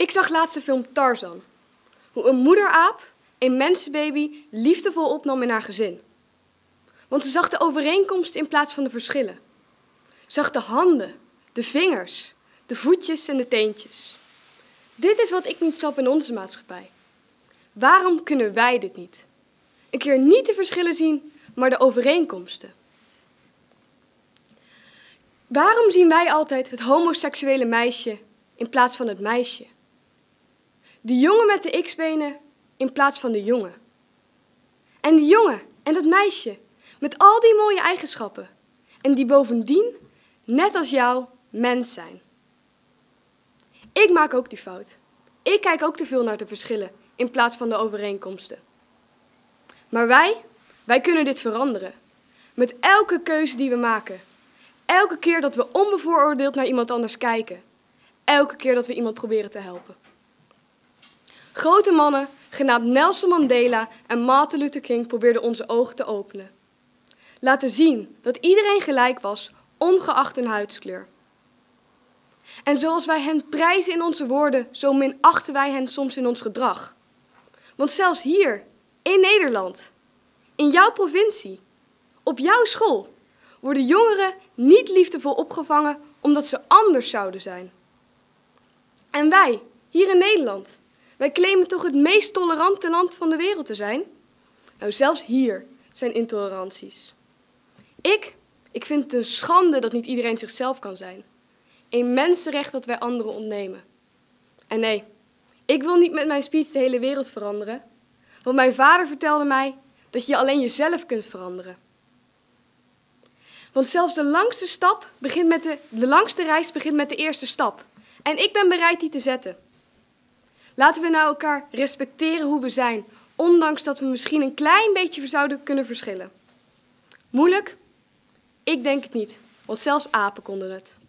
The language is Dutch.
Ik zag laatst de film Tarzan. Hoe een moederaap een mensenbaby liefdevol opnam in haar gezin. Want ze zag de overeenkomsten in plaats van de verschillen. Zag de handen, de vingers, de voetjes en de teentjes. Dit is wat ik niet snap in onze maatschappij. Waarom kunnen wij dit niet? Een keer niet de verschillen zien, maar de overeenkomsten. Waarom zien wij altijd het homoseksuele meisje in plaats van het meisje? De jongen met de X-benen in plaats van de jongen. En die jongen en dat meisje met al die mooie eigenschappen. En die bovendien, net als jou, mens zijn. Ik maak ook die fout. Ik kijk ook te veel naar de verschillen in plaats van de overeenkomsten. Maar wij kunnen dit veranderen. Met elke keuze die we maken. Elke keer dat we onbevooroordeeld naar iemand anders kijken. Elke keer dat we iemand proberen te helpen. Grote mannen, genaamd Nelson Mandela en Martin Luther King, probeerden onze ogen te openen. Laten zien dat iedereen gelijk was, ongeacht hun huidskleur. En zoals wij hen prijzen in onze woorden, zo minachten wij hen soms in ons gedrag. Want zelfs hier, in Nederland, in jouw provincie, op jouw school, worden jongeren niet liefdevol opgevangen omdat ze anders zouden zijn. En wij, hier in Nederland, wij claimen toch het meest tolerante land van de wereld te zijn? Nou, zelfs hier zijn intoleranties. Ik vind het een schande dat niet iedereen zichzelf kan zijn. Een mensenrecht dat wij anderen ontnemen. En nee, ik wil niet met mijn speech de hele wereld veranderen. Want mijn vader vertelde mij dat je alleen jezelf kunt veranderen. Want zelfs de langste reis begint met de eerste stap. En ik ben bereid die te zetten. Laten we nou elkaar respecteren hoe we zijn, ondanks dat we misschien een klein beetje zouden kunnen verschillen. Moeilijk? Ik denk het niet, want zelfs apen konden het.